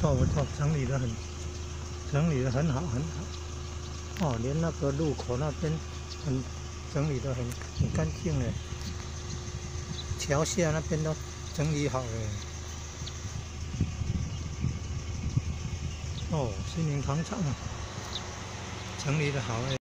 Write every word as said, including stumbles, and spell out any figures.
错不错，整理的很，整理的很好很好。哦，连那个路口那边很整理的很很干净嘞，桥下那边都整理好了。哦，心灵广场整理的好哎。